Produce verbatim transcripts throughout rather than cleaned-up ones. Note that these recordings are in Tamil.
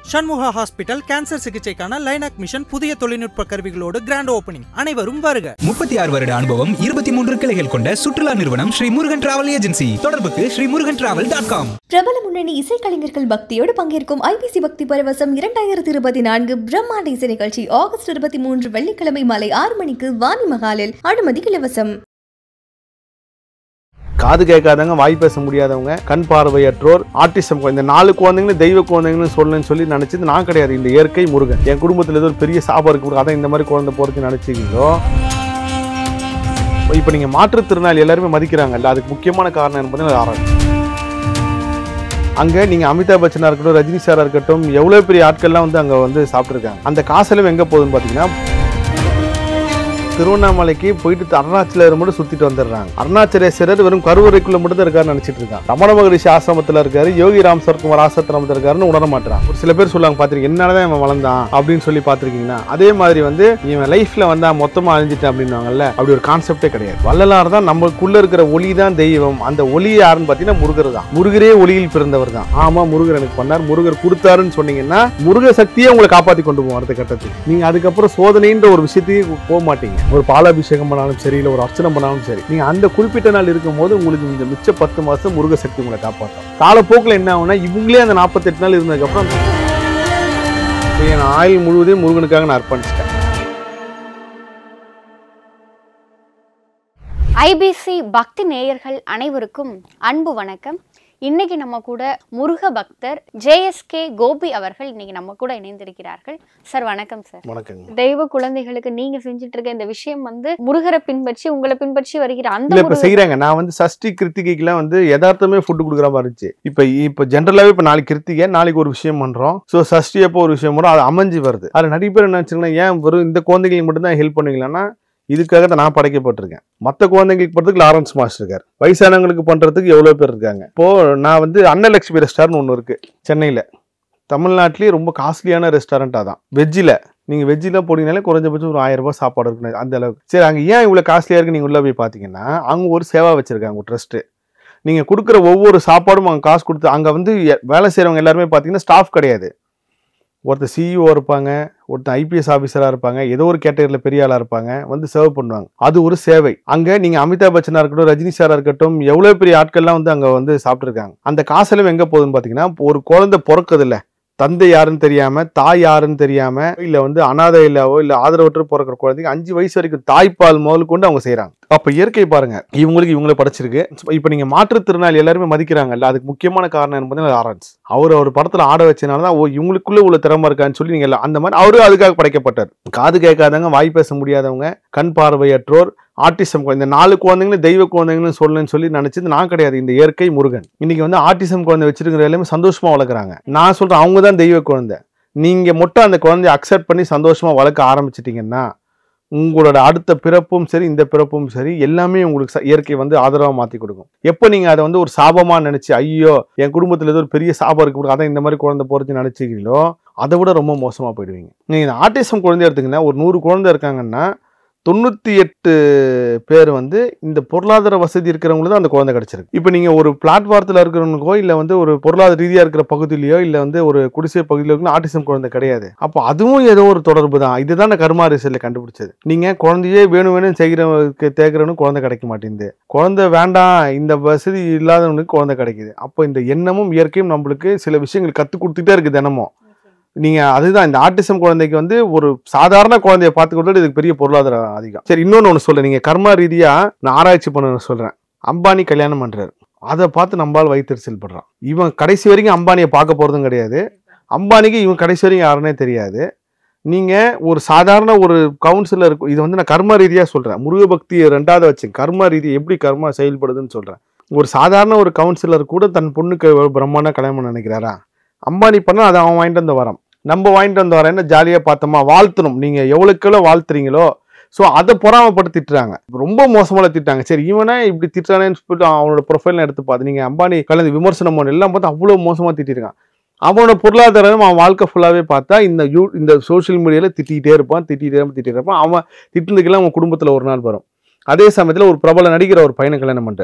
ஷண்முகா ஹாஸ்பிட்டல் கேன்சர் சிகிச்சைக்கான லைனாக் மிஷன் புதிய தொழில்நுட்ப கருவிகளோடு கிராண்ட் ஓபனிங். அனைவரும் வருக. முப்பத்தி ஆறு வருட அனுபவம், இருபத்தி மூன்று கிளைகள் கொண்ட சுற்றுலா நிறுவனம் ஸ்ரீ முருகன் டிராவல் ஏஜென்சி. தொடர்புக்கு Shri Murugan travel dot com. பிரபல முன்னணி இசைக்கலைஞர்கள் பக்தியோடு பங்கேற்கும் ஐபிசி பக்தி பரவசம் இரண்டாயிரத்தி இருபத்தி நான்கு பிரம்மாண்ட இசை நிகழ்ச்சி ஆகஸ்ட் இருபத்தி மூன்று வெள்ளிக்கிழமை மாலை ஆறு மணிக்கு வாணி மகாலில். அனுமதி இலவசம். காது கேட்காதவங்க, வாய் பேச முடியாதவங்க, கண் பார்வையற்றோர், ஆர்டிசம், இந்த நாலு குழந்தைங்களும் தெய்வ குழந்தைங்கன்னு சொல்லணும்னு சொல்லி நினைச்சது நான் கிடையாது. இந்த இயற்கை முருகன் என் குடும்பத்தில் ஏதோ ஒரு பெரிய சாபம் இருக்கு, அதான் இந்த மாதிரி குழந்தை போறதுக்கு நினைச்சிங்களோ. இப்போ நீங்க மாற்றுத்திறனாளி எல்லாருமே மதிக்கிறாங்கல்ல, அதுக்கு முக்கியமான காரணம் என்பது ஆராய்ச்சி. அங்கே நீங்கள் அமிதாப் பச்சனாக இருக்கட்டும், ரஜினி சாராக இருக்கட்டும், எவ்வளோ பெரிய ஆட்கள்லாம் வந்து அங்கே வந்து சாப்பிட்ருக்காங்க. அந்த காசெல்லாம் எங்கே போகுதுன்னு பார்த்தீங்கன்னா, திருவண்ணாமலைக்கு போயிட்டு அருணாச்சலேஸ்வரர் மட்டும் சுத்திட்டு வந்துடுறாங்க. அருணாச்சலேஸ்வரர் வெறும் கருவறைக்குள்ள மட்டும் தான் இருக்காரு நினைச்சிட்டு இருக்காங்க. ரமண மகரிஷி ஆசிரமத்தில் இருக்காரு, யோகி ராம் சரத்குமார் ஆசிரமத்தில் இருக்காருன்னு உணர மாட்டான். ஒரு சில பேர் சொல்லுவாங்க, பாத்திருக்கீங்க என்னாலதான் இவன் வளர்ந்தான் அப்படின்னு சொல்லி பாத்திருக்கீங்கன்னா, அதே மாதிரி வந்து இவன் லைஃப்ல வந்தா மொத்தமா அழிஞ்சிட்டேன் அப்படின்வாங்கல்ல, அப்படி ஒரு கான்செப்டே கிடையாது. வள்ளலார் தான் நம்மளுக்குள்ள இருக்கிற ஒளி தான் தெய்வம். அந்த ஒளி யாருன்னு பாத்தீங்கன்னா முருகர் தான். முருகரே ஒளியில் பிறந்தவர் தான். ஆமா, முருகர் எனக்கு பண்ணார், முருகர் கொடுத்தாருன்னு சொன்னீங்கன்னா முருக சக்தியே உங்களை காப்பாத்தி கொண்டு போவோம் அடுத்த கட்டத்துக்கு. நீங்க அதுக்கப்புறம் சோதனைன்ற ஒரு விஷயத்தையும் போக மாட்டீங்க. ஒரு பாலாபிஷேகம் பண்ணாலும் சரி, இல்லை ஒரு அர்ச்சனை பண்ணாலும் சரி, நீங்க அந்த குறிப்பிட்ட நாள் இருக்கும் போது உங்களுக்கு இந்த மிச்ச பத்து மாசம் முருக சக்தி உங்களை காப்பாற்றும். காலப்போக்கில் என்ன ஆகுனா, இவங்களே அந்த நாற்பத்தி எட்டு நாள் இருந்ததுக்கு அப்புறம் என் ஆயுள் முழுவதையும் முருகனுக்காக நான் அர்ப்பணிச்சிட்டேன். ஐபிசி பக்தி நேயர்கள் அனைவருக்கும் அன்பு வணக்கம். இன்னைக்கு நம்ம கூட முருக பக்தர் ஜேஎஸ்கே கோபி அவர்கள் இன்னைக்கு நம்ம கூட இணைந்திருக்கிறார்கள். சார் வணக்கம். சார் வணக்கம். தெய்வ குழந்தைகளுக்கு நீங்க செஞ்சுட்டு இருக்க இந்த விஷயம் வந்து முருகரை பின்பற்றி உங்களை பின்பற்றி வருகிற அந்த இப்ப செய்யறாங்க. நான் வந்து சஷ்டி கிருத்திகைக்குலாம் வந்து யதார்த்தமே ஃபுட்டு கொடுக்குற மாதிரி இருந்துச்சு. இப்ப இப்ப ஜென்ரலாவே இப்ப நாளைக்கு கிருத்திகை, நாளைக்கு ஒரு விஷயம் பண்றோம். சோ சஷ்டி அப்போ ஒரு விஷயம் வரும், அது அமைஞ்சு வருது. அது நிறைய பேர் என்ன வச்சுக்கலாம், ஏன் வெறும் இந்த குழந்தைகளுக்கு மட்டும் தான் ஹெல்ப் பண்ணுவீங்களான்னா, இதுக்காக தான் நான் படைக்கப்பட்டிருக்கேன். மற்ற குழந்தைங்களுக்கு பண்றதுக்கு லாரன்ஸ் மாஸ்டர் இருக்காரு, வயசானவங்களுக்கு பண்றதுக்கு எவ்வளவு பேர் இருக்காங்க. இப்போ நான் வந்து அன்னலட்சுமி ரெஸ்டாரண்ட் ஒன்று இருக்கு சென்னையில, தமிழ்நாட்டிலேயே ரொம்ப காஸ்ட்லியான ரெஸ்டாரண்ட். அதான் வெஜ்ஜில் நீங்க வெஜ்ஜில் போனீங்கனாலே குறைஞ்சபட்சம் ஒரு ஆயிரம் ரூபாய் சாப்பாடு இருக்கு அந்த அளவுக்கு. சரி, அங்கே ஏன் இவ்வளவு காஸ்ட்லியா இருக்கு நீங்க உள்ள போய் பாத்தீங்கன்னா, அவங்க ஒரு சேவா வச்சிருக்காங்க, ஒரு ட்ரஸ்ட். நீங்க கொடுக்குற ஒவ்வொரு சாப்பாடும் அவங்க காசு கொடுத்து, அங்க வந்து வேலை செய்யறவங்க எல்லாருமே பாத்தீங்கன்னா ஸ்டாஃப் கிடையாது. ஒருத்தர் சிஇஓ இருப்பாங்க, ஒருத்தர் ஐபிஎஸ் ஆஃபீஸராக இருப்பாங்க, ஏதோ ஒரு கேட்டகரியில் பெரிய ஆளாக இருப்பாங்க, வந்து சர்வ் பண்ணுவாங்க. அது ஒரு சேவை. அங்கே நீங்கள் அமிதாப் பச்சனாக இருக்கட்டும், ரஜினி சாராக இருக்கட்டும், எவ்வளோ பெரிய ஆட்கள்லாம் வந்து அங்கே வந்து சாப்பிட்ருக்காங்க. அந்த காசெல்லாம் எங்கே போகுதுன்னு பார்த்தீங்கன்னா, ஒரு குழந்தை பிறக்குது இல்லை, தந்தை யாருன்னு தெரியாம, தாய் யாருன்னு தெரியாம, இல்ல வந்து அனாதை இல்லாவோ இல்ல ஆதரவற்று பிறக்கிற குழந்தைங்க அஞ்சு வயசு வரைக்கும் தாய்ப்பால் முதல் கொண்டு அவங்க செய்யறாங்க. அப்ப இயற்கை பாருங்க, இவங்களுக்கு இவங்களை படைச்சிருக்கு. இப்ப நீங்க மாற்றுத்திறனாளி எல்லாருமே மதிக்கிறாங்கல்ல, அதுக்கு முக்கியமான காரணம் என்பது ஆரன்ஸ். அவர் ஒரு படத்துல ஆட வச்சனாலதான் ஓ இவங்களுக்குள்ள உள்ள திறமை இருக்கான்னு சொல்லி நீங்க அந்த மாதிரி அவரு அதுக்காக படைக்கப்பட்டார். காது கேட்காதவங்க, வாய் பேச முடியாதவங்க, கண் பார்வையற்றோர், ஆர்டிசம், இந்த நாலு குழந்தைங்களும் தெய்வ குழந்தைங்கன்னு சொல்லணும்னு சொல்லி நினைச்சது நான் கிடையாது. இந்த இயற்கை முருகன் இன்னைக்கு வந்து ஆர்டிசம் குழந்தை வச்சிருக்கிற எல்லாமே சந்தோஷமா வளர்க்குறாங்க. நான் சொல்றேன், அவங்க தான் தெய்வ குழந்தை. நீங்க மட்டும் அந்த குழந்தைய அக்செப்ட் பண்ணி சந்தோஷமா வளர்க்க ஆரம்பிச்சிட்டீங்கன்னா, உங்களோட அடுத்த பிறப்பும் சரி, இந்த பிறப்பும் சரி, எல்லாமே உங்களுக்கு இயற்கை வந்து ஆதரவா மாத்தி கொடுக்கும். எப்போ நீங்க அதை வந்து ஒரு சாபமா நினைச்சு, ஐயோ என் குடும்பத்துல ஏதோ ஒரு பெரிய சாபம் இருக்கு, அதான் இந்த மாதிரி குழந்தை போறது நினைச்சிக்கிறீங்களோ, அதை விட ரொம்ப மோசமா போயிடுவீங்க. நீங்க இந்த ஆர்டிசம் குழந்தைய எடுத்தீங்கன்னா, ஒரு நூறு குழந்தை இருக்காங்கன்னா தொண்ணூத்தி எட்டு பேர் வந்து இந்த பொருளாதார வசதி இருக்கிறவங்களுக்கு தான் அந்த குழந்தை கிடைச்சிருக்கு. இப்போ நீங்க ஒரு பிளாட்பாரத்தில் இருக்கிறவங்களுக்கோ இல்ல வந்து ஒரு பொருளாதார ரீதியா இருக்கிற பகுதியிலயோ இல்ல வந்து ஒரு குடிசை பகுதியில இருக்கு ஆர்டிசம் குழந்தை கிடையாது. அப்போ அதுவும் ஏதோ ஒரு தொடர்பு தான். இதுதான் கர்மா ரிசல்ட்ல கண்டுபிடிச்சது. நீங்க குழந்தையே வேணும் வேணும் செய்கிறவங்களுக்கு தேக்கிறவனுக்கு குழந்தை கிடைக்க மாட்டேங்குது, குழந்தை வேண்டாம் இந்த வசதி இல்லாதவனுக்கு குழந்தை கிடைக்குது. அப்போ இந்த எண்ணமும் இயற்கையும் நம்மளுக்கு சில விஷயங்கள் கற்றுக் கொடுத்துட்டே இருக்கு தினமும். நீங்க அதுதான் இந்த ஆர்டிசம் குழந்தைக்கு வந்து ஒரு சாதாரண குழந்தைய பார்த்து கொடுத்தது இதுக்கு பெரிய பொருளாதாரம் அதிகம். சரி, இன்னொன்னு ஒன்று சொல்றேன். நீங்க கர்மா ரீதியா நான் ஆராய்ச்சி பண்ண சொல்றேன். அம்பானி கல்யாணம் பண்றாரு, அதை பார்த்து நம்மால் வைத்தறிச்சல் பண்றான். இவன் கடைசி வரைக்கும் அம்பானியை பார்க்க போறதும் கிடையாது, அம்பானிக்கு இவன் கடைசி வரைக்கும் யாருன்னே தெரியாது. நீங்க ஒரு சாதாரண ஒரு கவுன்சிலர் இருக்கும். இது வந்து நான் கர்ம ரீதியா சொல்றேன், முருக பக்தியை ரெண்டாவது வச்சேன். கர்ம ரீதி எப்படி கர்மா செயல்படுதுன்னு சொல்றேன். ஒரு சாதாரண ஒரு கவுன்சிலர் கூட தன் பொண்ணுக்கு பிரம்மாண்டா கல்யாணம் பண்ண நினைக்கிறாரா? அம்பானி பண்ணா அதை அவன் வாங்கிட்டு வந்து வரோம், நம்ம வாங்கிட்டு வந்து வரேன், என்ன ஜாலியா பார்த்தோமா, வாழ்த்தணும். நீங்க எவ்வளவுக்கு வாழ்த்துறீங்களோ ஸோ அதை பொறாமப்பட்டு திட்டுறாங்க, ரொம்ப மோசமாக திட்டாங்க. சரி, இவனே இப்படி திட்டானேன்னு சொல்லிட்டு அவனோட ப்ரொஃபைல் எடுத்து பார்த்து நீங்க அம்பானி கலந்து விமர்சனம் பண்ண எல்லாம் பார்த்து அவ்வளோ மோசமாக திட்டிருக்கான். அவனோட பொருளாதாரம் அவன் வாழ்க்கை ஃபுல்லாவே பார்த்தா இந்த யூ இந்த சோசியல் மீடியால திட்டிகிட்டே இருப்பான், திட்டிகிட்டே திட்டிகிட்டே இருப்பான். அவன் திட்டினதுக்கெல்லாம் அவன் குடும்பத்தில் ஒரு நாள் வரும். அதே சமயத்தில் ஒரு பிரபல நடிகர் ஒரு பையனை கல்யாணம் பண்றார்.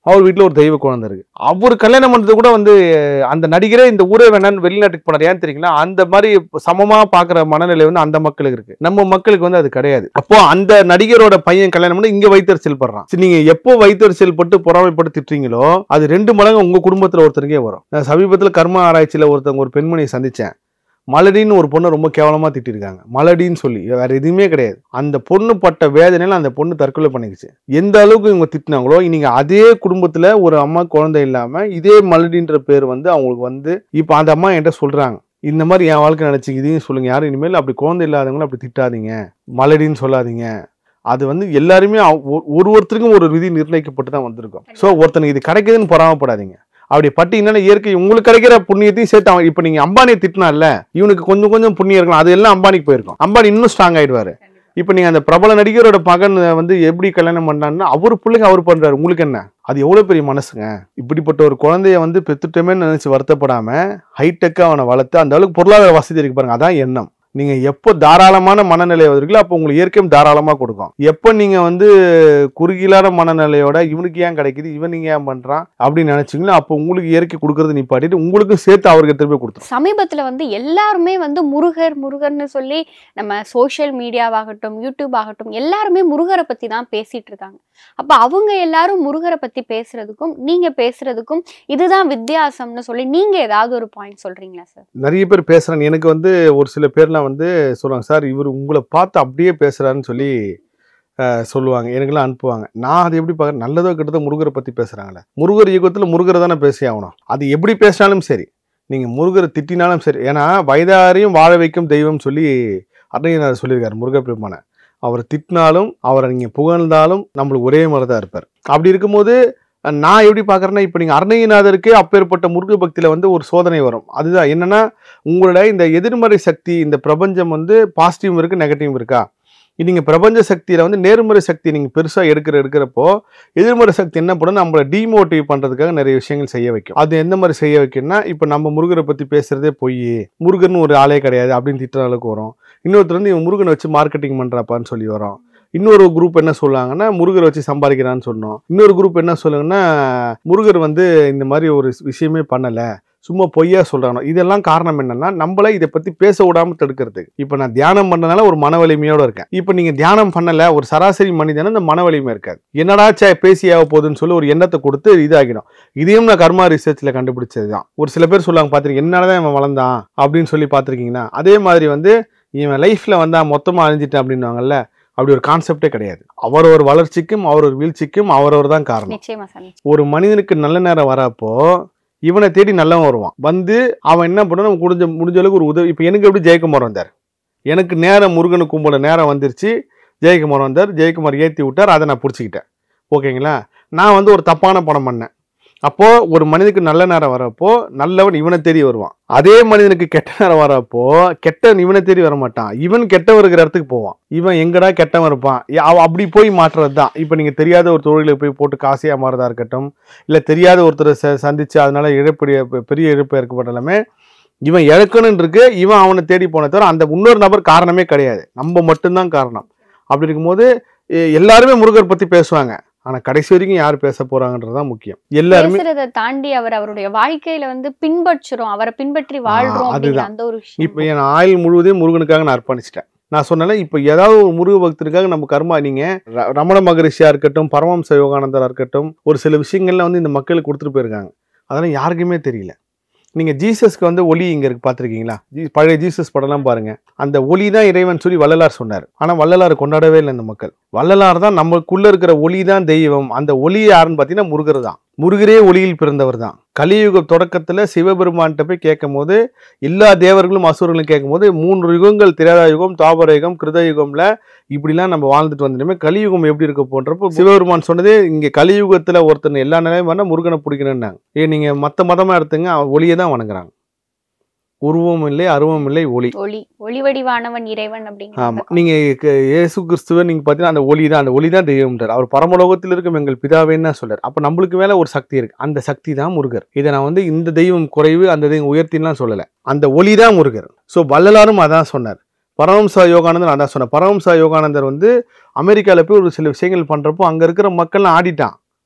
அவர் வீட்டில் ஒரு தெய்வ குழந்தை இருக்கு. அவர் கல்யாணம் பண்ணுறது கூட வந்து அந்த நடிகரே இந்த ஊரே வேணான்னு வெளிநாட்டுக்கு போனார். ஏன் தெரியுங்களா? அந்த மாதிரி சமமா பார்க்குற மனநிலை வந்து அந்த மக்களுக்கு இருக்கு. நம்ம மக்களுக்கு வந்து அது கிடையாது. அப்போ அந்த நடிகரோட பையன் கல்யாணம் பண்ணி இங்க வைத்தறிச்சல் படுறான். நீங்க எப்போ வைத்தறிச்சல் பட்டு பொறாமைப்பட்டு திட்டுறீங்களோ அது ரெண்டு மடங்கு உங்க குடும்பத்துல ஒருத்தருக்கே வரும். நான் சமீபத்தில் கர்ம ஆராய்ச்சியில ஒருத்தவங்க ஒரு பெண்மணியை சந்திச்சேன். மலடின்னு ஒரு பொண்ணை ரொம்ப கேவலமா திட்டிருக்காங்க. மலடின்னு சொல்லி வேற எதுவுமே கிடையாது. அந்த பொண்ணு பட்ட வேதனையில அந்த பொண்ணு தற்கொலை பண்ணிக்கிச்சு. எந்த அளவுக்கு இவங்க திட்டினாங்களோ நீங்க அதே குடும்பத்துல ஒரு அம்மா குழந்தை இல்லாம இதே மலடின்ற பேர் வந்து அவங்களுக்கு வந்து இப்ப அந்த அம்மா என்கிட்ட சொல்றாங்க, இந்த மாதிரி என் வாழ்க்கை நினைச்சு இதையும் சொல்லுங்க, யாரும் இனிமேல் அப்படி குழந்தை இல்லாதவங்களும் அப்படி திட்டாதீங்க, மலடின்னு சொல்லாதீங்க. அது வந்து எல்லாருமே ஒரு ஒருத்தருக்கும் ஒரு விதி நிர்ணயிக்கப்பட்டு தான் வந்திருக்கும். ஸோ ஒருத்தனுக்கு இது கிடைக்குதுன்னு பொறாமப்படாதீங்க. அப்படி பட்டீங்கன்னா இயற்கை உங்களுக்கு கிடைக்கிற புண்ணியத்தையும் சேர்த்து அவன் இப்ப நீங்க அம்பானியை திட்டினால இவனுக்கு கொஞ்சம் கொஞ்சம் புண்ணியம் இருக்கலாம், அது எல்லாம் அம்பானிக்கு போயிருக்கும். அம்பானி இன்னும் ஸ்ட்ராங் ஆயிடுவாரு. இப்ப நீங்க அந்த பிரபல நடிகரோட மகன் வந்து எப்படி கல்யாணம் பண்ணான்னு அவரு பிள்ளைங்க அவர் பண்றாரு. உங்களுக்கு என்ன? அது எவ்வளவு பெரிய மனசுங்க. இப்படிப்பட்ட ஒரு குழந்தைய வந்து பெத்துட்டமே நினைச்சு வருத்தப்படாம ஹைடெக்கா அவனை வளர்த்து அந்த அளவுக்கு பொருளாதார வசதி இருக்கு பாருங்க. அதான் எண்ணம். நீங்க எப்போ தாராளமான மனநிலை வருவீங்களோ அப்போ உங்களுக்கு இயற்கையும் தாராளமா கொடுக்கும். எப்போ நீங்க வந்து குறுகிலான மனநிலையோட இவனுக்கு ஏன் கிடைக்குது, இவன் நீங்க ஏன் பண்றான் அப்படின்னு நினைச்சீங்களோ அப்போ உங்களுக்கு இயற்கை கொடுக்கறது நிப்பாட்டிட்டு உங்களுக்கும் சேர்த்து அவருக்கு திருப்பி கொடுத்தோம். சமீபத்துல வந்து எல்லாருமே வந்து முருகர் முருகர்னு சொல்லி நம்ம சோசியல் மீடியாவாகட்டும் யூடியூப் ஆகட்டும் எல்லாருமே முருகரை பத்தி தான் பேசிட்டு இருக்காங்க. அப்ப அவங்க எல்லாரும் முருகரை பத்தி பேசுறதுக்கும் நீங்க பேசுறதுக்கும் இதுதான் வித்தியாசம்னு சொல்லி நீங்க ஏதாவது ஒரு பாயிண்ட் சொல்றீங்களா சார்? நிறைய பேர் பேசுறாங்க. எனக்கு வந்து ஒரு சில பேர்லாம் வந்து சொல்லுவாங்க, சார் இவர் உங்களை பார்த்து அப்படியே பேசுறாருன்னு சொல்லி சொல்லுவாங்க, எனக்குலாம் அனுப்புவாங்க. நான் அதை எப்படி பார்க்குறேன், நல்லதோ கிட்டத்தட்ட முருகரை பற்றி பேசுகிறாங்களே, முருகர் யுகத்தில் முருகரை தானே பேசி ஆகணும். அது எப்படி பேசினாலும் சரி, நீங்கள் முருகரை திட்டினாலும் சரி. ஏன்னா வயதாரையும் வாழ வைக்கும் தெய்வம் சொல்லி அருணகிரிநாதர் சொல்லியிருக்காரு முருகப்பெருமான. அவரை திட்டினாலும் அவரை நீங்கள் புகழ்ந்தாலும் நம்மளுக்கு ஒரே மாதிரி தான் இருப்பார். அப்படி இருக்கும்போது நான் எப்படி பார்க்குறேன்னா, இப்போ நீங்கள் அருணகிரிநாதருக்கே அப்பேற்பட்ட முருக பக்தியில் வந்து ஒரு சோதனை வரும். அதுதான் என்னென்னா, உங்களோட இந்த எதிர்மறை சக்தி, இந்த பிரபஞ்சம் வந்து பாசிட்டிவும் இருக்குது நெகட்டிவும் இருக்கா. நீங்கள் பிரபஞ்ச சக்தியில் வந்து நேர்மறை சக்தி நீங்கள் பெருசாக எடுக்கிற எடுக்கிறப்போ எதிர்மறை சக்தி என்ன பண்ணும், நம்மளை டிமோட்டிவ் பண்ணுறதுக்காக நிறைய விஷயங்கள் செய்ய வைக்கும். அது எந்த மாதிரி செய்ய வைக்கும்னா, இப்போ நம்ம முருகரை பற்றி பேசுகிறதே பொய், முருகன் ஒரு ஆளே கிடையாது அப்படின்னு திட்டுற அளவுக்கு வரும். இன்னொருத்தர் வந்து இவன் முருகனை வச்சு மார்க்கெட்டிங் பண்ணுறாப்பான்னு சொல்லி வரும். இன்னொரு குரூப் என்ன சொல்லுவாங்கன்னா, முருகரை வச்சு சம்பாதிக்கிறான்னு சொன்னோம். இன்னொரு குரூப் என்ன சொல்லுங்கன்னா, முருகர் வந்து இந்த மாதிரி ஒரு விஷயமே பண்ணலை, சும்மா பொய்யா சொல்றாங்க. இதெல்லாம் காரணம் என்னன்னா, நம்மள இதை பத்தி பேச விடாம தடுக்கிறதுக்கு. இப்ப நான் தியானம் பண்ணனால ஒரு மன வலிமையோட இருக்கேன். இப்ப நீங்க தியானம் பண்ணல, ஒரு சராசரி மனிதன இந்த மன வலிமை இருக்காது. என்னடாச்சா பேசியாக போகுதுன்னு சொல்லி ஒரு எண்ணத்தை கொடுத்து இதாகிடும். இதையும் நான் கர்மா ரிசர்ச்ல கண்டுபிடிச்சதுதான். ஒரு சில பேர் சொல்லுவாங்க, பாத்திருக்கீங்க என்னாலதான் இவன் வளர்ந்தான் அப்படின்னு சொல்லி பாத்திருக்கீங்கன்னா, அதே மாதிரி வந்து இவன் லைஃப்ல வந்தா மொத்தமா அழிஞ்சிட்டேன் அப்படின்னுவாங்கல்ல, அப்படி ஒரு கான்செப்டே கிடையாது. அவரவர் வளர்ச்சிக்கும் அவரவர் வீழ்ச்சிக்கும் அவரவர் தான் காரணம். ஒரு மனிதனுக்கு நல்ல நேரம் வரப்போ இவனை தேடி நல்லவன் வருவான். வந்து அவன் என்ன பண்ண முடிஞ்ச முடிஞ்ச அளவுக்கு ஒரு உதவி. இப்போ எனக்கு எப்படி ஜெயக்குமார் வந்தார், எனக்கு நேரம் முருகனு கும்பல நேரம் வந்துருச்சு, ஜெயக்குமார் வந்தார், ஜெயக்குமார் ஏற்றி விட்டார், அதை நான் பிடிச்சிக்கிட்டேன். ஓகேங்களா. நான் வந்து ஒரு தப்பான படம் பண்ணேன். அப்போ ஒரு மனிதனுக்கு நல்ல நேரம் வரப்போ நல்லவன் இவனை தேடி வருவான். அதே மனிதனுக்கு கெட்ட நேரம் வரப்போ கெட்டவன் இவனை தேடி வர மாட்டான், இவன் கெட்டவன் இருக்கிற இடத்துக்கு போவான். இவன் எங்கடா கெட்டவன் இருப்பான், அப்படி போய் மாற்றுறது தான். இப்போ நீங்கள் தெரியாத ஒரு தொழிலை போய் போட்டு காசியாக மாறதா இருக்கட்டும், இல்லை தெரியாத ஒருத்தரை சந்திச்சு அதனால இழப்படைய பெரிய இழப்பு ஏற்பட்டாலுமே இவன் இழக்கணுன்னு இருக்கு, இவன் அவனை தேடி போன தவிர அந்த இன்னொரு நபர் காரணமே கிடையாது, நம்ம மட்டும்தான் காரணம். அப்படி இருக்கும்போது எல்லாருமே முருகர் பத்தி பேசுவாங்க, ஆனா கடைசி வரைக்கும் யார் பேச போறாங்கன்றதுதான் முக்கியம். எல்லாருமே தாண்டி அவர் அவருடைய வாழ்க்கையில வந்து பின்பற்றுறோம், அவரை பின்பற்றி வாழ்றோம். அதுதான் அந்த ஒரு விஷயம். இப்ப என் ஆயுள் முழுவதையும் முருகனுக்காக நான் அர்ப்பணிச்சிட்டேன். நான் சொன்னேன், இப்ப ஏதாவது ஒரு முருக பக்தருக்காக நம்ம கர்மா, நீங்க ரமண மகரிஷியா இருக்கட்டும், பரமஹம்ச யோகானந்தரா இருக்கட்டும், ஒரு சில விஷயங்கள்ல வந்து இந்த மக்களுக்கு கொடுத்துட்டு போயிருக்காங்க. அதெல்லாம் யாருக்குமே தெரியல. நீங்க ஜீசஸ்க்கு வந்து ஒளி இங்க இருக்கு பாத்திருக்கீங்களா, பழைய ஜீசஸ் படம்லாம் பாருங்க, அந்த ஒளி தான் இறைவன் சொல்லி வள்ளலார் சொன்னார். ஆனா வள்ளலார் கொண்டாடவே இல்லை இந்த மக்கள். வள்ளலார் தான் நமக்குள்ள இருக்கிற ஒளி தான் தெய்வம், அந்த ஒளி யாருன்னு பாத்தீங்கன்னா முருகர் தான். முருகரே ஒளியில் பிறந்தவர் தான். கலியுக தொடக்கத்துல சிவபெருமான்கிட்ட போய் கேட்கும் போது எல்லா தேவர்களும் அசுரர்களும் கேட்கும் போது மூன்று யுகங்கள், திரேதா யுகம், துவாபர யுகம், கிருத யுகம்ல இப்படிலாம் நம்ம வாழ்ந்துட்டு வந்துடுமே, கலியுகம் எப்படி இருக்க போன்றப்போ சிவபெருமான் சொன்னது, இங்க கலியுகத்துல ஒருத்தன் எல்லா நிலையும் வேணா முருகனை பிடிக்கணும்னாங்க. ஏ நீங்க மத்த மதமா எடுத்துங்க, ஒளியை தான் வணங்குறாங்க. உருவம் இல்லை, அருவம் இல்லை, ஒளி. ஒளி ஒளி வடிவானவன் இறைவன் அப்படிங்க. ஆமா, நீங்க இயேசு கிறிஸ்துவ நீங்க பாத்தீங்கன்னா அந்த ஒளி தான், அந்த ஒளி தான் தெய்வம்ன்றார். அவர் பரமலோகத்தில் இருக்கும் எங்கள் பிதாவேன்னு தான் சொல்றாரு. அப்ப நம்மளுக்கு மேல ஒரு சக்தி இருக்கு, அந்த சக்தி தான் முருகர். இதை நான் வந்து இந்த தெய்வம் குறைவு அந்த தெய்வம் உயர்த்தின்லாம் சொல்லல, அந்த ஒளி தான் முருகர். ஸோ வள்ளலாரும் அதான் சொன்னார். பரமஹம்ச யோகானந்தர் அதான் சொன்னார். பரமஹம்ச யோகானந்தர் வந்து அமெரிக்கால போய் ஒரு சில விஷயங்கள் பண்றப்போ அங்க இருக்கிற மக்கள்லாம் ஆடிட்டான்.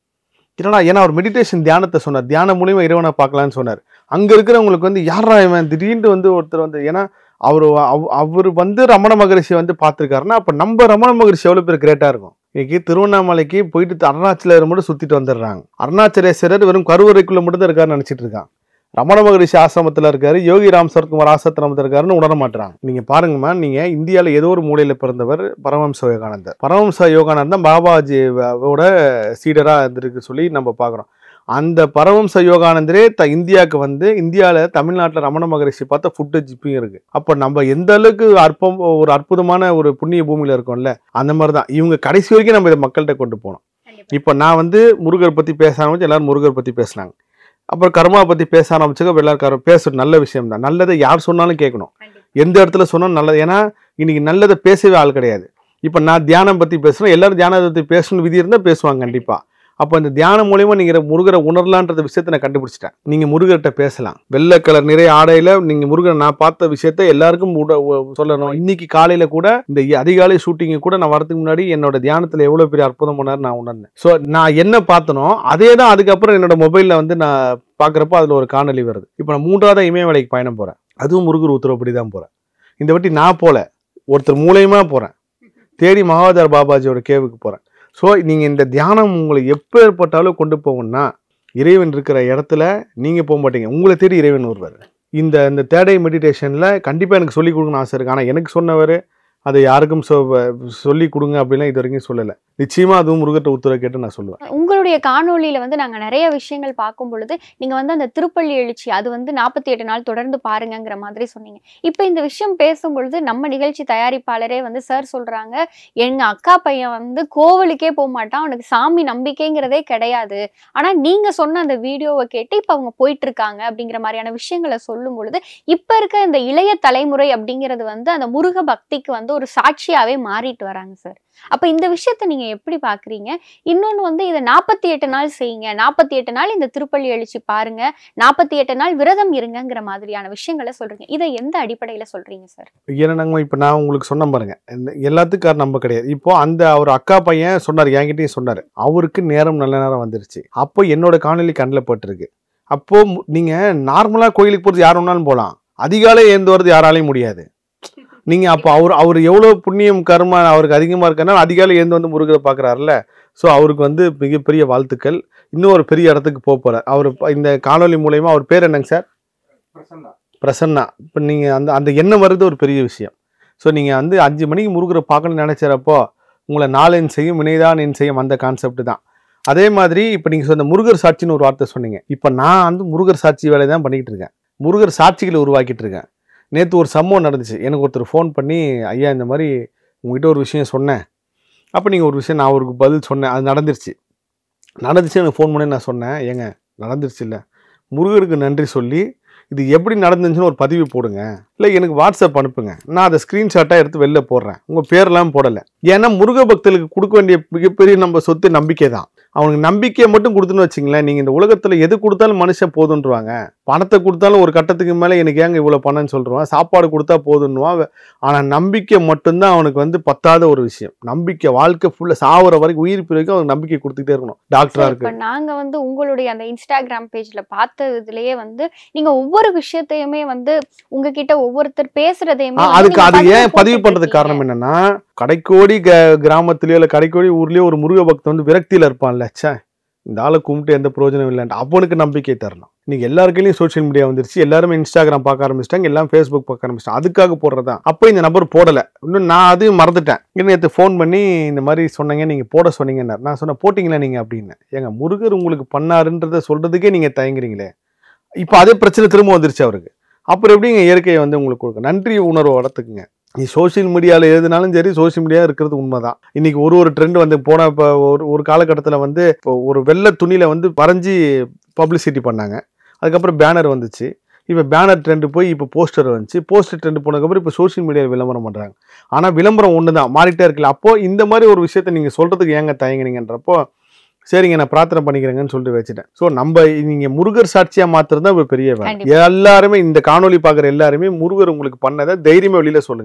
என்னடா, ஏன்னா அவர் மெடிடேஷன் தியானத்தை சொன்னார், தியானம் மூலியமா இறைவனை பார்க்கலான்னு சொன்னார். அங்க இருக்கிறவங்களுக்கு வந்து யாரா இவன் திடீர்னு வந்து ஒருத்தர் வந்து, ஏன்னா அவரு அவர் வந்து ரமண மகரிஷி வந்து பார்த்துருக்காருன்னா அப்ப நம்ம ரமண மகரிஷி எவ்வளவு பேர் கிரேட்டா இருக்கும். இன்னைக்கு திருவண்ணாமலைக்கு போயிட்டு அருணாச்சலேஸ்வரர் மட்டும் சுத்திட்டு வந்துடுறாங்க. அருணாச்சலேஸ்வரர் வெறும் கருவறைக்குள்ள மட்டும் தான் இருக்காருன்னு நினைச்சிட்டு இருக்கான். ரமண மகரிஷி ஆசிரமத்துல இருக்காரு, யோகி ராம் சரத்குமார் ஆசிரமத்துல இருக்காருன்னு உணர மாட்டாங்க. நீங்க பாருங்கம்மா, நீங்க இந்தியாவில ஏதோ ஒரு மூலையில பிறந்தவர் பரமஹம்ச யோகானந்தர். பரமஹம்ச யோகானந்தர் தான் பாபாஜியோட சீடரா இருந்திருக்கு சொல்லி நம்ம பாக்குறோம். அந்த பரமஹம்ச யோகானந்தரே த இந்தியாவுக்கு வந்து இந்தியாவில் தமிழ்நாட்டில் ரமண மகரிஷி பார்த்தா ஃபுட்டு ஜிப்பிங் இருக்கு. அப்போ நம்ம எந்த அளவுக்கு அற்பம் ஒரு அற்புதமான ஒரு புண்ணிய பூமியில இருக்கோம்ல, அந்த மாதிரி தான் இவங்க கடைசி வரைக்கும் நம்ம இதை மக்கள்கிட்ட கொண்டு போனோம். இப்போ நான் வந்து முருகர் பத்தி பேச ஆரம்பிச்சு எல்லாரும் முருகர் பத்தி பேசினாங்க. அப்புறம் கர்மா பத்தி பேச ஆரம்பிச்சுக்க எல்லாரும் பேசுறது நல்ல விஷயம் தான். நல்லதை யார் சொன்னாலும் கேட்கணும், எந்த இடத்துல சொன்னாலும் நல்லது. ஏன்னா இன்னைக்கு நல்லதை பேசவே ஆள் கிடையாது. இப்போ நான் தியானம் பத்தி பேசுறேன், எல்லாரும் தியானத்தை பத்தி பேசணும் விதி இருந்தால் பேசுவாங்க கண்டிப்பா. அப்போ இந்த தியானம் மூலியமா நீங்க முருகரை உணரலான்ற விஷயத்த நான் கண்டுபிடிச்சிட்டேன். நீங்க முருகர்கிட்ட பேசலாம். வெள்ளை கலர் நிறைய ஆடையில நீங்க முருகரை நான் பார்த்த விஷயத்த எல்லாருக்கும் சொல்லணும். இன்னைக்கு காலையில கூட இந்த அதிகாலை ஷூட்டிங்கு கூட நான் வரதுக்கு முன்னாடி என்னோட தியானத்துல எவ்வளவு பெரிய அற்புதம் பண்ணாரு நான் உணர்ந்தேன். ஸோ நான் என்ன பார்த்தனோ அதே தான் அதுக்கப்புறம் என்னோட மொபைல்ல வந்து நான் பாக்குறப்போ அதுல ஒரு காணொலி வருது. இப்போ நான் மூன்றாவது இமயமலைக்கு பயணம் போறேன், அதுவும் முருகர் உத்தரவுப்படி தான் போறேன். இந்த வாட்டி நான் போல, ஒருத்தர் மூலயமா போறேன். தேடி மகாவதார் பாபாஜியோட கேவுக்கு போறேன். ஸோ நீங்கள் இந்த தியானம் உங்களை எப்போ ஏற்பட்டாலும் கொண்டு போகணும்னா இறைவன் இருக்கிற இடத்துல நீங்கள் போக மாட்டீங்க, உங்களை தேடி இறைவன் வருவார். இந்த இந்த தேடை மெடிடேஷனில் கண்டிப்பாக எனக்கு சொல்லிக் கொடுக்கணும்னு ஆசை இருக்குது. ஆனால் எனக்கு சொன்னவர் அதை யாருக்கும் சொ சொல்லி கொடுங்க அப்படிலாம் இது வரைக்கும் சொல்லலை. நிச்சயமா அதுவும் முருகட்ட உத்தரவு கேட்டு நான் சொல்லுவேன். உங்களுடைய காணொலியில வந்து நாங்க நிறைய விஷயங்கள் பார்க்கும் பொழுது நீங்க வந்து அந்த திருப்பள்ளி எழுச்சி அது வந்து நாற்பத்தி எட்டு நாள் தொடர்ந்து பாருங்கிற மாதிரி சொன்னீங்க. இப்ப இந்த விஷயம் பேசும் பொழுது நம்ம நிகழ்ச்சி தயாரிப்பாளரே வந்து சார் சொல்றாங்க, எங்க அக்கா பையன் வந்து கோவிலுக்கே போக மாட்டான், அவனுக்கு சாமி நம்பிக்கைங்கிறதே கிடையாது, ஆனா நீங்க சொன்ன அந்த வீடியோவை கேட்டு இப்ப அவங்க போயிட்டு இருக்காங்க அப்படிங்கிற மாதிரியான விஷயங்களை சொல்லும் பொழுது இப்ப இருக்க இந்த இளைய தலைமுறை அப்படிங்கிறது வந்து அந்த முருக பக்திக்கு வந்து ஒரு சாட்சியாவே மாறிட்டு வராங்க சார். அப்ப இந்த விஷயத்தை நீங்க எப்படி பாக்குறீங்க? இன்னொன்னு வந்து இதை நாற்பத்தி எட்டு நாள் செய்யுங்க, நாற்பத்தி எட்டு நாள் இந்த திருப்பள்ளி எழுச்சி பாருங்க, நாற்பத்தி எட்டு நாள் விரதம் இருங்கிற மாதிரியான விஷயங்களை சொல்றீங்க. இதை எந்த அடிப்படையில சொல்றீங்க சார்? ஏன்னா இப்ப நான் உங்களுக்கு சொன்ன பாருங்க, எல்லாத்துக்கும் நம்ம கிடையாது. இப்போ அந்த அவர் அக்கா பையன் சொன்னார், என்கிட்டயும் சொன்னாரு, அவருக்கு நேரம் நல்ல நேரம் வந்துருச்சு. அப்போ என்னோட காணொலி கண்ணில் பட்டிருக்கு. அப்போ நீங்க நார்மலா கோயிலுக்கு போறது யார் வேணாலும் போகலாம், அதிகாலை ஏந்து வர்றது யாராலையும் முடியாது. நீங்க அப்போ அவர் அவர் எவ்வளவு புண்ணியம் கர்மா அவருக்கு அதிகமா இருக்கனால அதிகாலை ஏந்து வந்து முருகரை பாக்குறாருல்ல. ஸோ அவருக்கு வந்து மிகப்பெரிய வாழ்த்துக்கள். இன்னும் ஒரு பெரிய இடத்துக்கு போக போறார் அவர். இந்த காணொலி மூலயமா அவர் பேர் என்னங்க சார்? பிரசன்னா. பிரசன்னா. இப்போ நீங்க அந்த அந்த எண்ணம் வருது ஒரு பெரிய விஷயம். ஸோ நீங்க வந்து அஞ்சு மணிக்கு முருகரை பார்க்கணும்னு நினைச்சறப்போ உங்களை நாலென் செய்யும் வினைதான் என் செய்யும், அந்த கான்செப்ட் தான். அதே மாதிரி இப்போ நீங்க சொன்ன முருகர் சாட்சின்னு ஒரு வார்த்தை சொன்னீங்க. இப்போ நான் வந்து முருகர் சாட்சி வேலையை தான் பண்ணிக்கிட்டு இருக்கேன், முருகர் சாட்சிகளை உருவாக்கிட்டு இருக்கேன். நேற்று ஒரு சம்பவம் நடந்துச்சு, எனக்கு ஒருத்தர் ஃபோன் பண்ணி, ஐயா இந்த மாதிரி உங்ககிட்ட ஒரு விஷயம் சொன்னேன், அப்போ நீங்கள் ஒரு விஷயம் நான் அவருக்கு பதில் சொன்னேன், அது நடந்துருச்சு. நடந்துச்சு எனக்கு ஃபோன் பண்ணி நான் சொன்னேன், ஏங்க நடந்துருச்சு இல்லை, முருகருக்கு நன்றி சொல்லி இது எப்படி நடந்துச்சுன்னு ஒரு பதிவு போடுங்க, இல்லை எனக்கு வாட்ஸ்அப் அனுப்புங்க, நான் அதை ஸ்க்ரீன்ஷாட்டாக எடுத்து வெளில போடுறேன், உங்கள் பேரெல்லாம் போடலை. ஏன்னா முருக பக்தர்களுக்கு கொடுக்க வேண்டிய மிகப்பெரிய நம்ம சொத்து நம்பிக்கை தான். அவனுக்கு நம்பிக்கையை மட்டும் கொடுத்துன்னு வச்சிங்களேன், நீங்கள் இந்த உலகத்தில் எது கொடுத்தாலும் மனுஷன் போதுன்றாங்க. பணத்தை கொடுத்தாலும் ஒரு கட்டத்துக்கு மேலே எனக்கு ஏங்க இவ்வளோ பணம்னு சொல்கிறான், சாப்பாடு கொடுத்தா போதுன்னுவான். ஆனால் நம்பிக்கை மட்டும்தான் அவனுக்கு வந்து பத்தாத ஒரு விஷயம். நம்பிக்கை வாழ்க்கை ஃபுல்லாக சாவர வரைக்கும் உயிர் பிறகு அவனுக்கு நம்பிக்கை கொடுத்துக்கிட்டே இருக்கணும். டாக்டரா இருக்கு. நாங்கள் வந்து உங்களுடைய அந்த இன்ஸ்டாகிராம் பேஜில் பார்த்ததுலேயே வந்து நீங்கள் ஒவ்வொரு விஷயத்தையுமே வந்து உங்ககிட்ட ஒவ்வொருத்தர் பேசுறதையுமே அதுக்கு அது ஏன் பதிவு பண்ணுறதுக்கு காரணம் என்னன்னா, கடைக்கோடி கிராமத்திலேயோ இல்லை கடைக்கோடி ஊர்லேயோ ஒரு முருக பக்தன் வந்து விரக்தியில் இருப்பான்ல, ச்சே இந்த ஆளை கும்பிட்டு எந்த பிரயோஜனம் இல்லைன்ட்டு அவனுக்கு நம்பிக்கை தரணும். இன்னைக்கு எல்லாருக்கையும் சோசியல் மீடியா வந்துருச்சு, எல்லாருமே இன்ஸ்டாகிராம் பார்க்க ஆரம்பிச்சிட்டாங்க, எல்லாம் ஃபேஸ்புக் பார்க்க ஆரம்பிச்சிட்டாங்க. அதுக்காக போடுறதா. அப்போ இந்த நம்பர் போடலை, இன்னும் நான் அதையும் மறந்துட்டேன். இன்னும் நேற்று ஃபோன் பண்ணி இந்த மாதிரி சொன்னீங்க, நீங்கள் போட சொன்னீங்கன்னா நான் சொன்னேன் போட்டிங்களா நீங்கள் அப்படின்னு. ஏங்க முருகர் உங்களுக்கு பண்ணாருன்றதை சொல்றதுக்கே நீங்கள் தயங்குறீங்களே. இப்போ அதே பிரச்சனை திரும்ப வந்துருச்சு அவருக்கு. அப்புறம் எப்படிங்க இயற்கையை வந்து உங்களுக்கு கொடுக்க நன்றி உணர்வு வளர்த்துக்குங்க. நீ சோசியல் மீடியாவில் எழுதினாலும் சரி, சோசியல் மீடியா இருக்கிறது உண்மைதான். இன்னைக்கு ஒரு ஒரு ட்ரெண்ட் வந்து போன இப்போ ஒரு ஒரு காலகட்டத்தில் வந்து இப்போ ஒரு வெள்ளை துணியில வந்து வரைஞ்சி பப்ளிசிட்டி பண்ணாங்க, அதுக்கப்புறம் பேனர் வந்துச்சு, இப்போ பேனர் ட்ரெண்டு போய் இப்போ போஸ்டர் வந்துச்சு, போஸ்டர் ட்ரெண்ட் போனதுக்கப்புறம் இப்போ சோசியல் மீடியாவில் விளம்பரம் பண்ணுறாங்க. ஆனால் விளம்பரம் ஒன்று தான், மாறிட்டே இருக்குல்ல. அப்போது இந்த மாதிரி ஒரு விஷயத்த நீங்கள் சொல்கிறதுக்கு ஏங்க தயங்குனீங்கன்றப்போ சரிங்க நான் பிரார்த்தனை பண்ணிக்கிறேங்கன்னு சொல்லிட்டு வச்சுட்டேன். ஸோ நம்ம நீங்க முருகர் சாட்சியா மாத்திரம் தான் பெரிய வேலை. எல்லாருமே இந்த காணொலி பார்க்குற எல்லாருமே முருகர் உங்களுக்கு பண்ணதை தைரியமா வெளியில சொல்லுங்க.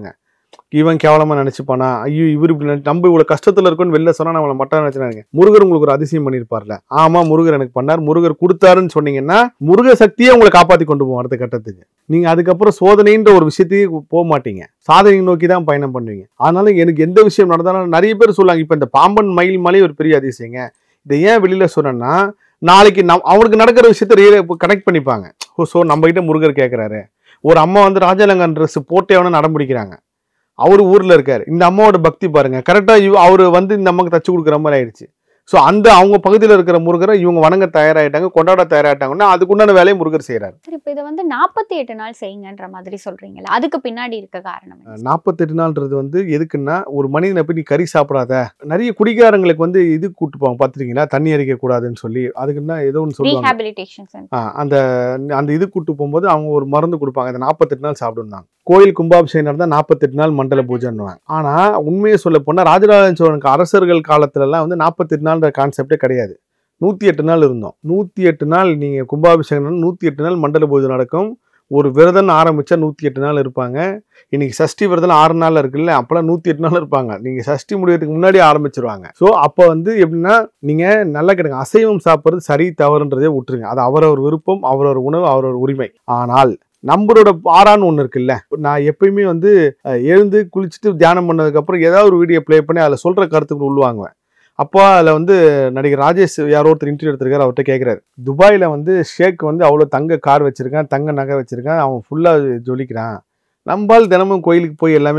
இவன் கேவலமா நினைச்சுப்பானா, ஐயோ இவர் இப்படி நினை- நம்ம இவ்வளவு கஷ்டத்துல இருக்கோன்னு வெளில சொன்னா நம்மள மட்டா நினைச்சுனாங்க. முருகர் உங்களுக்கு ஒரு அதிசயம் பண்ணிருப்பார்ல. ஆமா முருகர் எனக்கு பண்ணார், முருகர் கொடுத்தாருன்னு சொன்னீங்கன்னா முருக சக்தியே உங்களை காப்பாத்தி கொண்டு போவோம் அடுத்த கட்டத்துக்கு. நீங்க அதுக்கப்புறம் சோதனைன்ற ஒரு விஷயத்தையே போக மாட்டீங்க, சாதனை நோக்கி தான் பயணம் பண்ணுவீங்க. அதனால எனக்கு எந்த விஷயம் நடந்தாலும் நிறைய பேர் சொல்லுவாங்க, இப்ப இந்த பாம்பன் மயில் மலை ஒரு பெரிய அதிசயங்க. இதை ஏன் வெளியில சொன்னா நாளைக்கு நம் அவனுக்கு நடக்கிற விஷயத்த கனெக்ட் பண்ணிப்பாங்க. ஸோ நம்ம கிட்ட முருகர் கேட்கிறாரு. ஒரு அம்மா வந்து ராஜாலங்கன் ட்ரெஸ் போட்டே அவனை நடம் பிடிக்கிறாங்க, அவரு ஊர்ல இருக்காரு. இந்த அம்மாவோட பக்தி பாருங்க, கரெக்டா அவரு வந்து இந்த அம்மாக்கு தச்சு கொடுக்குற மாதிரி ஆயிடுச்சு. ஸோ அந்த அவங்க பகுதியில் இருக்கிற முருகரை இவங்க வணங்க தயாராயிட்டாங்க, கொண்டாட தயாராயிட்டாங்கன்னா அதுக்குண்டான வேலையை முருகர் செய்யறாரு. சரி, இப்போ இதை வந்து நாற்பத்தி எட்டு நாள் செய்யுங்கன்ற மாதிரி சொல்றீங்களா, அதுக்கு பின்னாடி இருக்க காரணம் என்ன? நாற்பத்தெட்டு நாள்ன்றது வந்து எதுக்குன்னா, ஒரு மனிதனை போய் நீ கறி சாப்பிடாத, நிறைய குடிகாரங்களுக்கு வந்து இது கூட்டு போவாங்க பார்த்துருக்கீங்களா, தண்ணி அரிக்க கூடாதுன்னு சொல்லி. அதுக்குன்னா ஏதோ ஒன்று சொல்லுவாங்க, ரீஹாபிலிட்டேஷன் சென்டர். அந்த அந்த இது கூட்டு போகும்போது அவங்க ஒரு மருந்து கொடுப்பாங்க, அந்த நாற்பத்தெட்டு நாள் சாப்பிடுனாங்க. கோயில் கும்பாபிஷேகம் நடந்தா நாற்பத்தெட்டு நாள் மண்டல பூஜைன்னுவாங்க. ஆனா உண்மையை சொல்ல போனா ராஜராஜ சோழனுக்கு அரசர்கள் காலத்துல எல்லாம் வந்து நாற்பத்தெட்டு நாள்ன்ற கான்செப்டே கிடையாது. நூத்தி எட்டு நாள் இருந்தோம். நூத்தி எட்டு நாள் நீங்க கும்பாபிஷேகம் நூத்தி எட்டு நாள் மண்டல பூஜை நடக்கும். ஒரு விரதம் ஆரம்பிச்சா நூத்தி எட்டு நாள் இருப்பாங்க. இன்னைக்கு சஷ்டி விரதம் ஆறு நாள் இருக்குல்ல, அப்பெல்லாம் நூத்தி எட்டு நாள் இருப்பாங்க. நீங்க சஷ்டி முடியறதுக்கு முன்னாடி ஆரம்பிச்சிருவாங்க. ஸோ அப்போ வந்து எப்படின்னா, நீங்க நல்லா கேட்டுங்க, அசைவம் சாப்பிட்றது சரி தவறுன்றதே விட்டுருங்க. அது அவரவர் விருப்பம், அவரவர் உணவு, அவரவர் உரிமை. ஆனால் நம்மளோட ஆறான்னு ஒன்று இருக்குல்ல, நான் எப்பயுமே வந்து எழுந்து குளிச்சுட்டு தியானம் பண்ணதுக்கு அப்புறம் ஏதாவது ஒரு வீடியோ பிளே பண்ணி அதில் சொல்ற கருத்துக்கள் உள்வாங்குவேன். அப்போ அதில் வந்து நடிகர் ராஜேஷ் யாரோ ஒருத்தர் இன்டர்வியூ எடுத்திருக்காரு, அவர்கிட்ட கேட்குறாரு, துபாயில் வந்து ஷேக் வந்து அவ்வளோ தங்க கார் வச்சிருக்கான், தங்க நகை வச்சிருக்கான், அவன் ஃபுல்லாக ஜொலிக்கிறான். நம்மால் தினமும் கோயிலுக்கு போய் எல்லாமே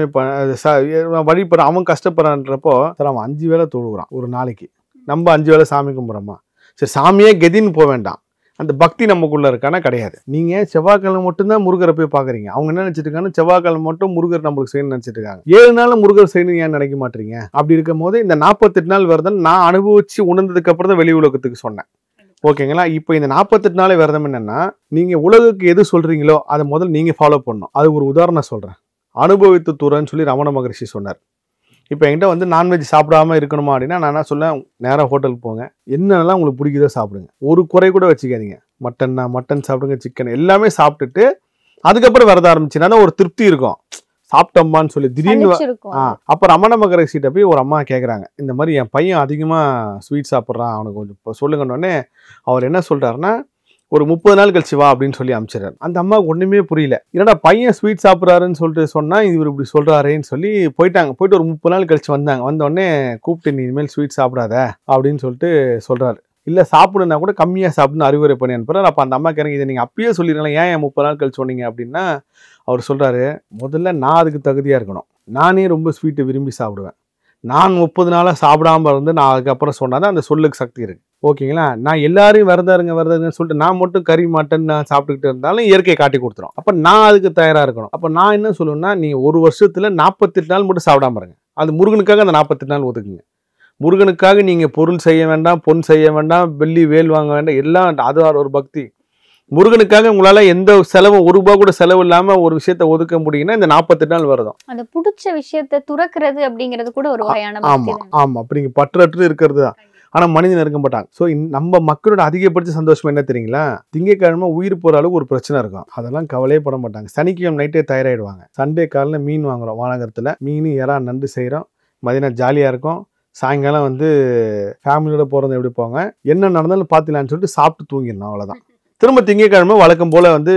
வழிபடுற, அவன் கஷ்டப்படுறான்றப்போ சார் அவன் அஞ்சு வேளை தொழுகிறான் ஒரு நாளைக்கு, நம்ம அஞ்சு வேளை சாமி கும்பிட்றோமா? சரி, சாமியே கெதின்னு போக வேண்டாம், அந்த பக்தி நமக்குள்ள இருக்கானா? கிடையாது. நீங்க செவ்வாய்க்கிழமை மட்டும்தான் முருகரை போய் பாக்குறீங்க. அவங்க என்ன நினைச்சிட்டு இருக்காங்க, செவ்வாய்க்கிழமை மட்டும் முருகர் நம்மளுக்கு செய்யணும்னு நினைச்சிட்டு இருக்காங்க. ஏழு நாள் முருகர் செய்யணும் ஏன் நினைக்க மாட்டீங்க? அப்படி இருக்கும் போது இந்த நாற்பத்தெட்டு நாள் விரதம் நான் அனுபவிச்சு உணர்ந்ததுக்கு அப்புறம் தான் வெளி உலகத்துக்கு சொன்னேன். ஓகேங்களா? இப்போ இந்த நாற்பத்தெட்டு நாள் விரதம் என்னன்னா, நீங்க உலகுக்கு எது சொல்றீங்களோ அதை முதல்ல நீங்க ஃபாலோ பண்ணணும். அது ஒரு உதாரணம் சொல்றேன். அனுபவித்து தூரன்னு சொல்லி ரமண மகரிஷி சொன்னார். இப்போ என்கிட்ட வந்து நான்வெஜ் சாப்பிடாம இருக்கணுமா அப்படின்னா நான் என்ன சொல்லேன், நேராக ஹோட்டலுக்கு போங்க, என்னென்னலாம் உங்களுக்கு பிடிக்குதோ சாப்பிடுங்க, ஒரு குறை கூட வச்சுக்காதீங்க. மட்டன்னா மட்டன் சாப்பிடுங்க, சிக்கன் எல்லாமே சாப்பிட்டுட்டு அதுக்கப்புறம் விரதம் ஆரம்பிச்சுன்னா தான் ஒரு திருப்தி இருக்கும். சாப்பிட்டோம்மான்னு சொல்லி திடீர்னு ஆ அப்போ ரமண மகரிஷிட்ட போய் ஒரு அம்மா கேட்குறாங்க, இந்த மாதிரி என் பையன் அதிகமாக ஸ்வீட் சாப்பிட்றான், அவனுக்கு கொஞ்சம் இப்போ சொல்லுங்கன்னொடனே அவர் என்ன சொல்கிறாருன்னா, ஒரு முப்பது நாள் கழிச்சு வா அப்படின்னு சொல்லி அனுப்பிச்சிடறாரு. அந்த அம்மாவுக்கு ஒன்றுமே புரியல, என்னடா பையன் ஸ்வீட் சாப்பிட்றாருன்னு சொல்லிட்டு சொன்னால் இவர் இப்படி சொல்கிறாரேன்னு சொல்லி போயிட்டாங்க. போயிட்டு ஒரு முப்பது நாள் கழிச்சு வந்தாங்க. வந்தோடனே கூப்பிட்டு நீ இனிமேல் ஸ்வீட் சாப்பிடாத அப்படின்னு சொல்லிட்டு சொல்கிறாரு. இல்லை சாப்பிடுனா கூட கம்மியாக சாப்பிடுன்னு அறிவுரை பண்ணி அனுப்புறாரு. அப்போ அந்த அம்மா கேட்குறாங்க, இதை நீங்கள் அப்பயே சொல்லிடுங்களா, ஏன் என் முப்பது நாள் கழிச்சு சொன்னீங்க அப்படின்னா, அவர் சொல்கிறாரு, முதல்ல நான் அதுக்கு தகுதியாக இருக்கணும், நானே ரொம்ப ஸ்வீட்டை விரும்பி சாப்பிடுவேன், நான் முப்பது நாளாக சாப்பிடாம இருந்து நான் அதுக்கப்புறம் சொன்னாதான் அந்த சொல்லுக்கு சக்தி இருக்கு. ஓகேங்களா? நான் எல்லாரையும் விரதாருங்க விரதாருங்கன்னு சொல்லிட்டு நான் மட்டும் கறி மட்டன் நான் சாப்பிட்டுக்கிட்டு இருந்தாலும் இயற்கையை காட்டி கொடுத்துரும். அப்போ நான் அதுக்கு தயாராக இருக்கணும். அப்போ நான் என்ன சொல்லுவேன்னா, நீ ஒரு வருஷத்துல நாற்பத்தெட்டு நாள் மட்டும் சாப்பிடாம இருங்க. அது முருகனுக்காக அந்த நாற்பத்தெட்டு நாள் ஒதுக்குங்க. முருகனுக்காக நீங்கள் பொருள் செய்ய வேண்டாம், பொன் செய்ய வேண்டாம், வெள்ளி வேல் வாங்க வேண்டாம், எல்லாம் அது ஒரு பக்தி. முருகனுக்காக உங்களால எந்த செலவும் ஒரு ரூபாய் கூட செலவு இல்லாம ஒரு விஷயத்த ஒதுக்க முடியும்னா இந்த நாற்பத்தெட்டு நாள் விரதம். அந்த பிடிச்ச விஷயத்தை துறக்கிறது அப்படிங்கிறது கூட ஒரு வகையான ஆமா ஆமா அப்படிங்க பற்றற்று இருக்கிறது தான். ஆனா மனிதன் இருக்க மாட்டாங்க. ஸோ நம்ம மக்களோட அதிகபட்ச சந்தோஷம் என்ன தெரியுங்களா? திங்கக்கிழமை உயிர் போற அளவுக்கு ஒரு பிரச்சனை இருக்கும், அதெல்லாம் கவலையே பட மாட்டாங்க. சனிக்கிழமை நைட்டே தயாராகிடுவாங்க. சண்டே காலையில் மீன் வாங்குறோம், வானகரத்தில் மீன் எறா நண்டு செய்கிறோம், மதியம் ஜாலியாக இருக்கும். சாயங்காலம் வந்து ஃபேமிலியோட போகிறது எப்படி போங்க, என்ன நடந்தாலும் பார்த்துலான்னு சொல்லிட்டு சாப்பிட்டு தூங்கிடணும், அவ்வளோதான். திரும்ப திங்கக்கிழமை வழக்கம் போல் வந்து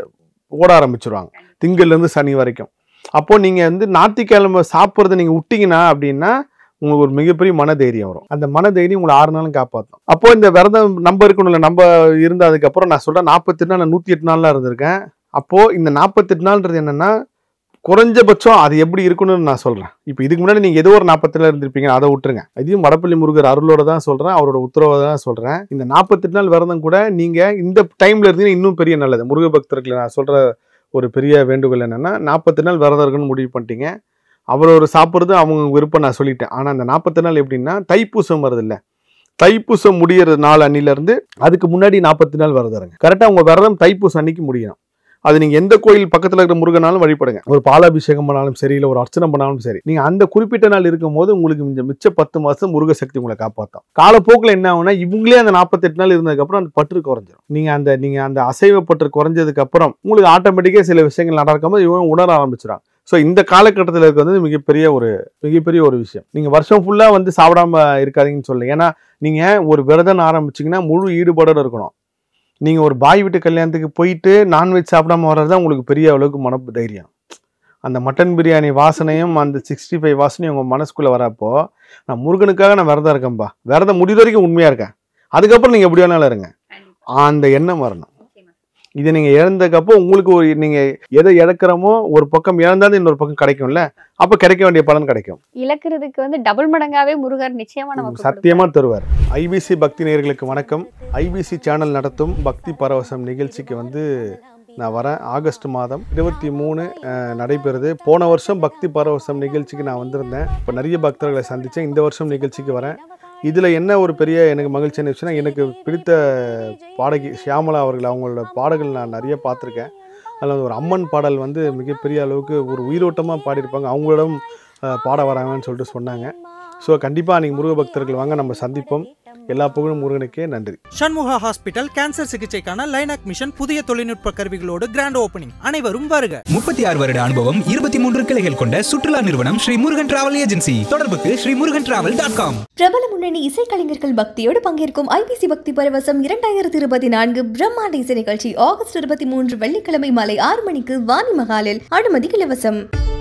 ஓட ஆரம்பிச்சிருவாங்க, திங்கள்லேருந்து சனி வரைக்கும். அப்போது நீங்கள் வந்து ஞாயிற்றுக்கிழமை சாப்பிட்றத நீங்கள் விட்டிங்கன்னா அப்படின்னா உங்களுக்கு ஒரு மிகப்பெரிய மன தைரியம் வரும். அந்த மன தைரியம் உங்களை ஆறு நாளும் காப்பாற்றும். அப்போ இந்த விரதம் நம்ம இருக்கணும்ல, நம்ம இருந்ததுக்கப்புறம் நான் சொல்கிறேன் நாற்பத்தெட்டு நாள் நான் நூற்றி எட்டு நாள்லாம் இருந்திருக்கேன். அப்போது இந்த நாற்பத்தெட்டு நாள்ன்றது என்னென்னா குறைஞ்சபட்சம் அது எப்படி இருக்கணும்னு நான் சொல்கிறேன். இப்போ இதுக்கு முன்னாடி நீங்கள் ஏதோ ஒரு நாற்பத்தெட்டு இருந்திருப்பீங்க, அதை விட்டுருங்க. இதையும் வடப்பள்ளி முருகர் அருளோட தான் சொல்கிறேன், அவரோட உத்தரவை தான் சொல்கிறேன். இந்த நாற்பத்தெட்டு நாள் விரதம் கூட நீங்கள் இந்த டைமில் இருந்தீங்கன்னா இன்னும் பெரிய நல்லது. முருக பக்தர்களை நான் சொல்கிற ஒரு பெரிய வேண்டுகோள் என்னென்னா, நாற்பத்தெட்டு நாள் விரதம் இருக்குன்னு முடிவு பண்ணிட்டீங்க, அவரோட சாப்பிட்றது அவங்க விருப்பம் நான் சொல்லிட்டேன். ஆனால் அந்த நாற்பத்தெட்டு நாள் எப்படின்னா, தைப்பூசம் வருது இல்லை, தைப்பூசம் முடிகிற நாள் அன்னிலேருந்து அதுக்கு முன்னாடி நாற்பத்தி நாள் விரதம் இருங்க. கரெக்டாக உங்கள் விரதம் தைப்பூசம் அன்னைக்கு முடியணும். அது நீங்கள் எந்த கோயில் பக்கத்தில் இருக்கிற முருகனாலும் வழிபடுங்க. ஒரு பாலாபிஷேகம் பண்ணாலும் சரி, இல்லை ஒரு அர்ச்சனை பண்ணாலும் சரி, நீங்கள் அந்த குறிப்பிட்ட நாள் இருக்கும் போது உங்களுக்கு இந்த மிச்ச பத்து மாதம் முருக சக்தி உங்களை காப்பாற்றும். காலப்போக்கில் என்ன ஆகுனா, இவங்களே அந்த நாற்பத்தெட்டு நாள் இருந்ததுக்கப்புறம் அந்த பற்று குறைஞ்சிடும். நீங்கள் அந்த நீங்கள் அந்த அசைவ பற்று குறைஞ்சதுக்கப்புறம் உங்களுக்கு ஆட்டோமேட்டிக்காக சில விஷயங்கள் நடக்கும் போது இவங்க உணர ஆரம்பிச்சிடும். ஸோ இந்த காலகட்டத்தில் இருக்க வந்து மிகப்பெரிய ஒரு மிகப்பெரிய ஒரு விஷயம். நீங்கள் வருஷம் ஃபுல்லாக வந்து சாப்பிடாம இருக்காதீங்கன்னு சொல்லலை. ஏன்னா நீங்கள் ஒரு விரதம் ஆரம்பிச்சிங்கன்னா முழு ஈடுபாடோடு இருக்கணும். நீங்கள் ஒரு பாய் வீட்டு கல்யாணத்துக்கு போயிட்டு நான்வெஜ் சாப்பிடாம வர்றது தான் உங்களுக்கு பெரிய அளவுக்கு மன தைரியம். அந்த மட்டன் பிரியாணி வாசனையும் அந்த சிக்ஸ்டி ஃபைவ் வாசனையும் உங்கள் மனசுக்குள்ளே வரப்போ நான் முருகனுக்காக நான் விரதம் இருக்கேன்ப்பா, விரதம் முடிவு வரைக்கும் உண்மையாக இருக்கேன், அதுக்கப்புறம் நீங்கள் எப்படி வேணாலும் இருங்க, அந்த எண்ணம் வரணும். இதை நீங்கள் இழந்ததுக்கப்போ உங்களுக்கு ஒரு நீங்கள் எதை இழக்கிறமோ ஒரு பக்கம் இழந்தாலும் இன்னொரு பக்கம் கிடைக்கும்ல, அப்போ கிடைக்க வேண்டிய பலன் கிடைக்கும். இழக்கிறதுக்கு வந்து டபுள் மடங்காவே முருகர் நிச்சயமா நமக்கு சத்தியமா தருவார். ஐபிசி பக்தி நேயர்களுக்கு வணக்கம். ஐபிசி சேனல் நடத்தும் பக்தி பரவசம் நிகழ்ச்சிக்கு வந்து நான் வரேன். ஆகஸ்ட் மாதம் இருபத்தி மூணு நடைபெறுது. போன வருஷம் பக்தி பரவசம் நிகழ்ச்சிக்கு நான் வந்திருந்தேன். இப்போ நிறைய பக்தர்களை சந்தித்தேன். இந்த வருஷம் நிகழ்ச்சிக்கு வரேன். இதில் என்ன ஒரு பெரிய எனக்கு மகிழ்ச்சியான விஷயம்னா, எனக்கு பிடித்த பாடகி ஷியாமலா அவர்கள், அவங்களோட பாடல்கள் நான் நிறைய பார்த்துருக்கேன். அதில் ஒரு அம்மன் பாடல் வந்து மிகப்பெரிய அளவுக்கு ஒரு உயிரோட்டமாக பாடியிருப்பாங்க. அவங்களிடம் பாட வராங்கன்னு சொல்லிட்டு சொன்னாங்க. ஸோ கண்டிப்பாக நீங்கள் முருக பக்தர்கள் வாங்க, நம்ம சந்திப்போம். எல்லா புகழும் முருகனுக்கே. நன்றி. சண்முகா ஹாஸ்பிட்டல் கேன்சர் சிகிச்சைக்கான லைனாக் மிஷன் புதிய தொழில்நுட்ப கருவிகளோடு கிராண்ட் ஓபனிங். அனைவரும் வருக. முப்பத்தி ஆறு வருட அனுபவம், இருபத்தி மூன்று கிளைகள் கொண்ட சுற்றுலா நிறுவனம் ஸ்ரீ முருகன் டிராவல் ஏஜென்சி. தொடர்புக்கு Shri Murugan travel dot com. பிரபல முன்னணி இசைக்கலைஞர்கள் பக்தியோடு பங்கேற்கும் ஐபிசி பக்தி பரவசம் இரண்டாயிரத்தி இருபத்தி நான்கு பிரம்மாண்ட இசை நிகழ்ச்சி ஆகஸ்ட் இருபத்தி மூன்று வெள்ளிக்கிழமை மாலை ஆறு மணிக்கு வாணி மகாலில். அனுமதி இலவசம்.